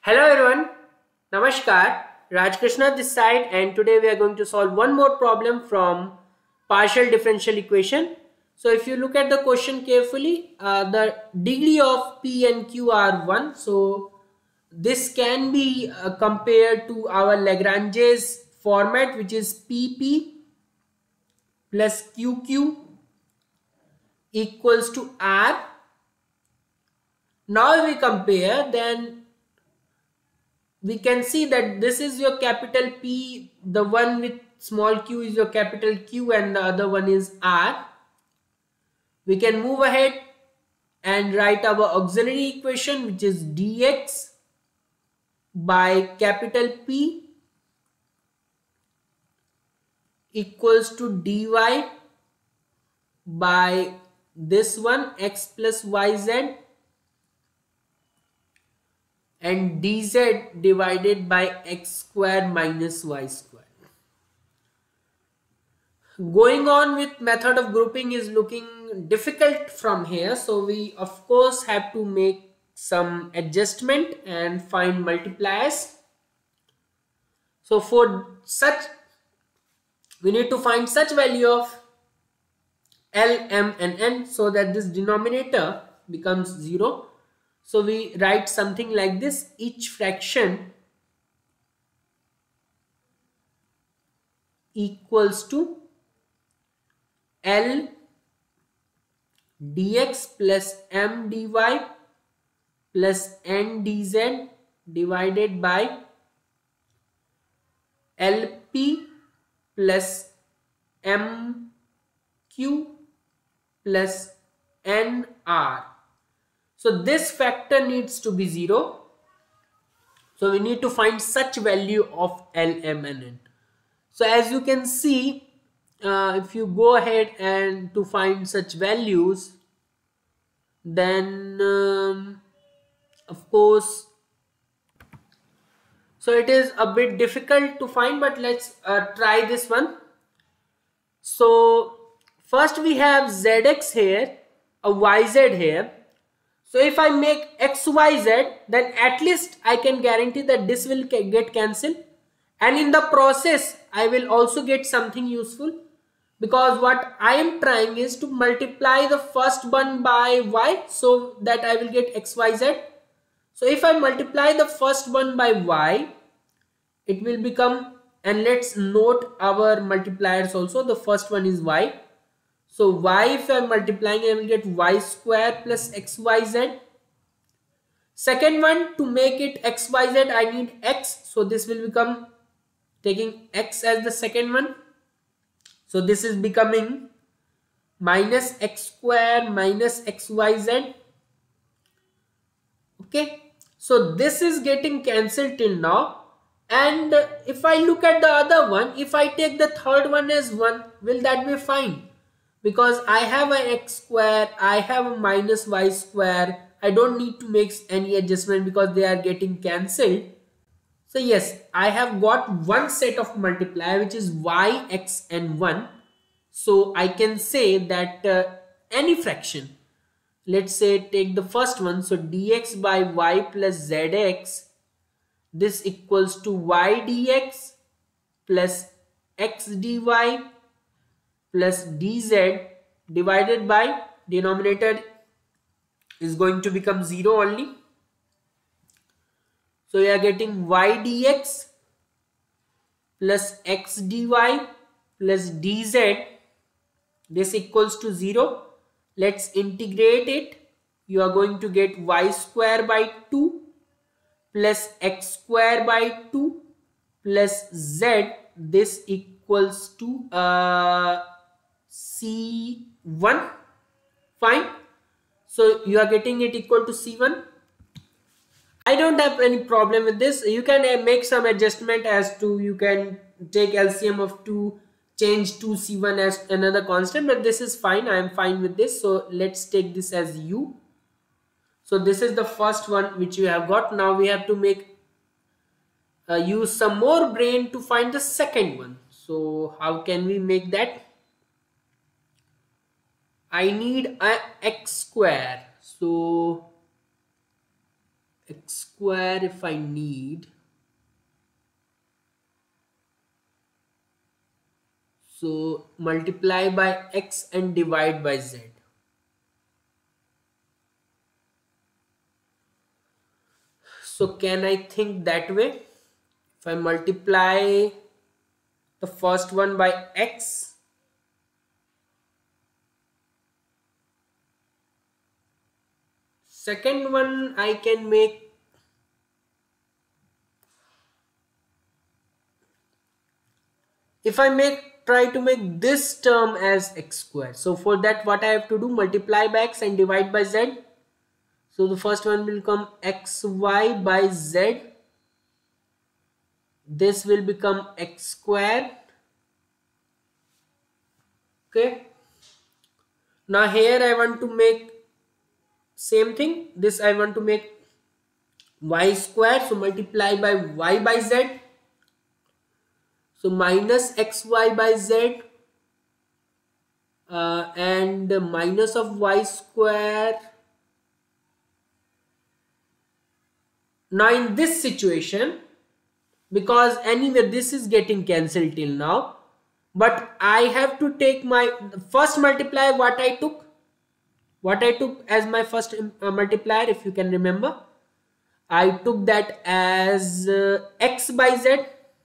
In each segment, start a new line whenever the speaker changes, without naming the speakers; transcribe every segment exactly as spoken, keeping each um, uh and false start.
Hello everyone, Namaskar, Raj Krishna this side, and today we are going to solve one more problem from partial differential equation. So if you look at the question carefully, uh, the degree of P and Q are one. So this can be uh, compared to our Lagrange's format, which is P P plus Q Q equals to R. Now if we compare, then we can see that this is your capital P, the one with small q is your capital Q, and the other one is R. We can move ahead and write our auxiliary equation, which is dx by capital P equals to dy by this one x plus yz and dz divided by x square minus y square. Going on with method of grouping is looking difficult from here, so we of course have to make some adjustment and find multipliers. So for such, we need to find such value of L, M and N so that this denominator becomes zero. So we write something like this: each fraction equals to L dx plus M dy plus N dz divided by Lp plus Mq plus Nr. So this factor needs to be zero. So we need to find such value of L, M and N. So as you can see, uh, if you go ahead and to find such values, then um, of course, so it is a bit difficult to find, but let's uh, try this one. So first we have zx here, a yz here. So if I make xyz, then at least I can guarantee that this will get cancelled, and in the process I will also get something useful, because what I am trying is to multiply the first one by y so that I will get xyz. So if I multiply the first one by y, it will become, and let's note our multipliers also. The first one is y. So y, if I am multiplying, I will get y square plus xyz. Second one, to make it xyz, I need x. So this will become, taking x as the second one. So this is becoming minus x square minus xyz. Okay. So this is getting cancelled till now. And if I look at the other one, if I take the third one as one, will that be fine? Because I have an x square, I have a minus y square. I don't need to make any adjustment because they are getting cancelled. So yes, I have got one set of multiplier, which is y, x and one. So I can say that uh, any fraction, let's say take the first one, so dx by y plus zx, this equals to y dx plus x dy plus dz divided by, denominator is going to become zero only. So we are getting y dx plus x dy plus dz, this equals to zero. Let's integrate it. You are going to get y square by two plus x square by two plus z, this equals to uh, c one. Fine. So you are getting it equal to c one. I don't have any problem with this. You can uh, make some adjustment as to, you can take L C M of two, change two c one as another constant, but this is fine. I am fine with this. So let's take this as u. So this is the first one which you have got. Now we have to make uh, use some more brain to find the second one. So how can we make that? I need a x square. So x square if I need. So multiply by x and divide by z. So can I think that way? If I multiply the first one by x, second one I can make if I make try to make this term as x square. So for that what I have to do, multiply by x and divide by z. So the first one will come xy by z. This will become x square. Okay. Now here I want to make same thing. This I want to make y square. So multiply by y by z. So minus xy by z uh, and minus of y square. Now in this situation, because anyway this is getting cancelled till now, but I have to take my first multiplier. What I took what I took as my first uh, multiplier, if you can remember, I took that as uh, x by z.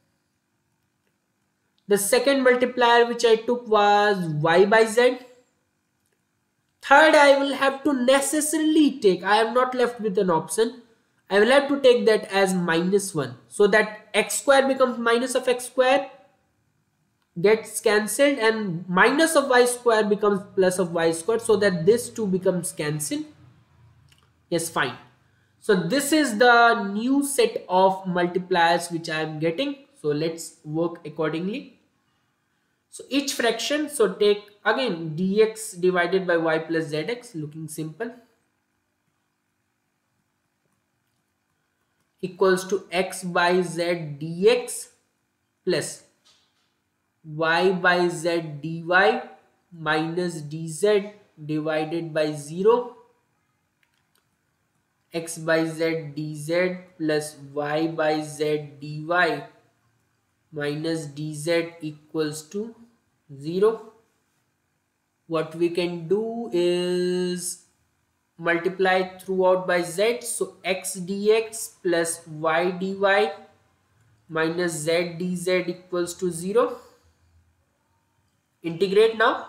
The second multiplier which I took was y by z. Third, I will have to necessarily take, I am not left with an option, I will have to take that as minus one, so that x square becomes minus of x square, gets cancelled, and minus of y square becomes plus of y square, so that this two becomes cancelled. Yes, fine. So this is the new set of multipliers which I am getting. So let's work accordingly. So each fraction, so take again dx divided by y plus zx, looking simple, equals to x by z dx plus y by z dy minus dz divided by zero, x by z dz plus y by z dy minus dz equals to zero. What we can do is multiply throughout by z, so x dx plus y dy minus z dz equals to zero. Integrate now.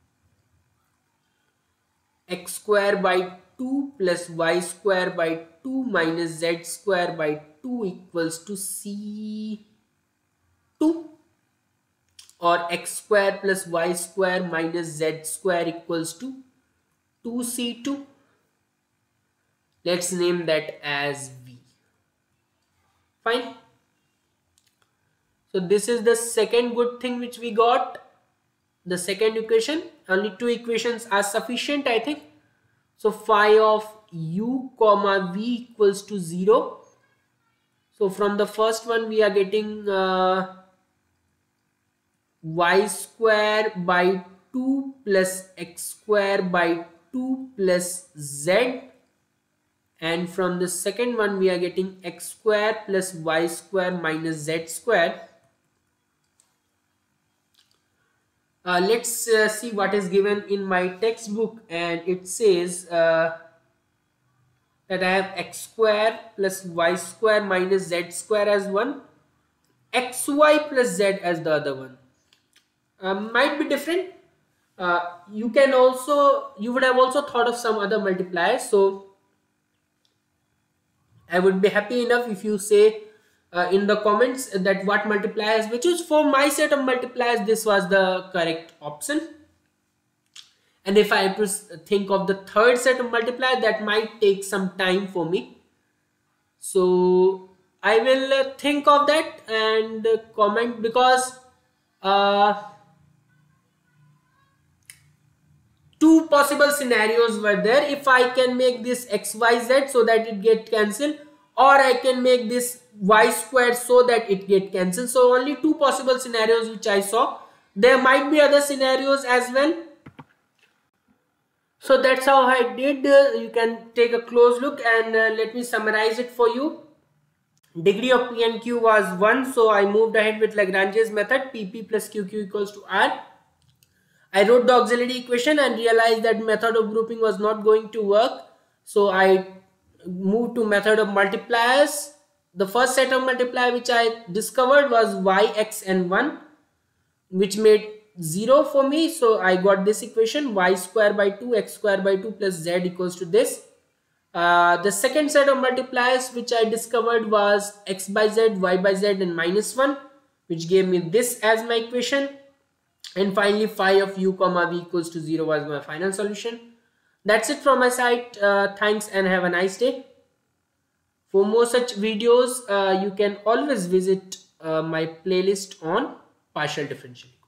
X square by two plus y square by two minus z square by two equals to c two, or x square plus y square minus z square equals to two c two. Let's name that as v. Fine. So this is the second good thing which we got. The second equation, only two equations are sufficient, I think. So phi of u comma v equals to zero. So from the first one we are getting uh, y square by two plus x square by two plus z, and from the second one we are getting x square plus y square minus z square. Uh, let's uh, see what is given in my textbook, and it says uh, that I have x square plus y square minus z square as one, xy plus z as the other one. Uh, might be different. Uh, you can also, you would have also thought of some other multipliers. So I would be happy enough if you say uh, in the comments that what multipliers which is for my set of multipliers this was the correct option. And if I have to think of the third set of multipliers, that might take some time for me. So I will uh, think of that and uh, comment, because uh, two possible scenarios were there. If I can make this xyz so that it get cancelled, or I can make this y square so that it get cancelled. So only two possible scenarios which I saw. There might be other scenarios as well. So that's how I did. Uh, you can take a close look and uh, let me summarize it for you. Degree of P and Q was one, so I moved ahead with Lagrange's method. P P plus Q Q equals to R. I wrote the auxiliary equation and realized that method of grouping was not going to work. So I moved to method of multipliers. The first set of multiplier which I discovered was y, x and one, which made zero for me. So I got this equation, y square by two, x square by two plus z equals to this. Uh, the second set of multipliers which I discovered was x by z, y by z and minus one, which gave me this as my equation. And finally phi of u comma v equals to zero was my final solution. That's it from my side. Uh, thanks and have a nice day. For more such videos, uh, you can always visit uh, my playlist on partial differential.